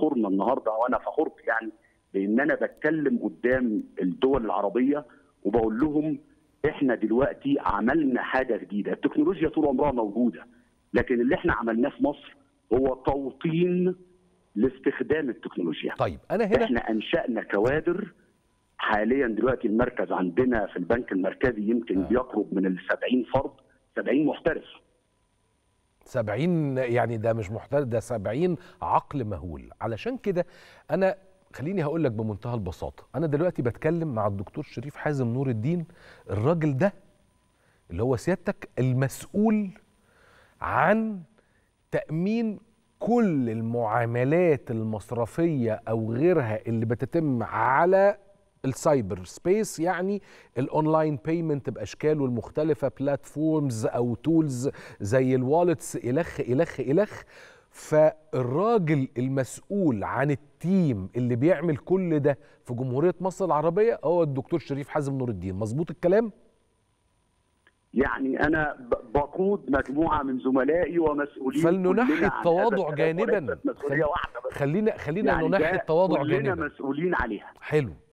تفاخرنا النهارده، وانا فخرت يعني بان انا بتكلم قدام الدول العربيه وبقول لهم احنا دلوقتي عملنا حاجه جديده. التكنولوجيا طول عمرها موجوده، لكن اللي احنا عملناه في مصر هو توطين لاستخدام التكنولوجيا. طيب انا هنا احنا انشأنا كوادر. حاليا دلوقتي المركز عندنا في البنك المركزي يمكن بيقرب من ال 70 فرد، 70 محترف. 70 يعني ده مش محترف، ده 70 عقل مهول. علشان كده انا خليني هقول لك بمنتهى البساطه، انا دلوقتي بتكلم مع الدكتور شريف حازم نور الدين، الراجل ده اللي هو سيادتك المسؤول عن تأمين كل المعاملات المصرفية أو غيرها اللي بتتم على السايبر سبيس، يعني الاونلاين بيمنت باشكاله المختلفه، بلاتفورمز او تولز زي الوالتس الخ الخ الخ. فالراجل المسؤول عن التيم اللي بيعمل كل ده في جمهوريه مصر العربيه هو الدكتور شريف حازم نور الدين. مظبوط الكلام؟ يعني انا بقود مجموعه من زملائي ومسؤولين، فلننحي التواضع جانبا. مسؤوليه واحده بس. خلينا يعني ننحي التواضع كلنا جانبا. مسؤولين عليها. حلو.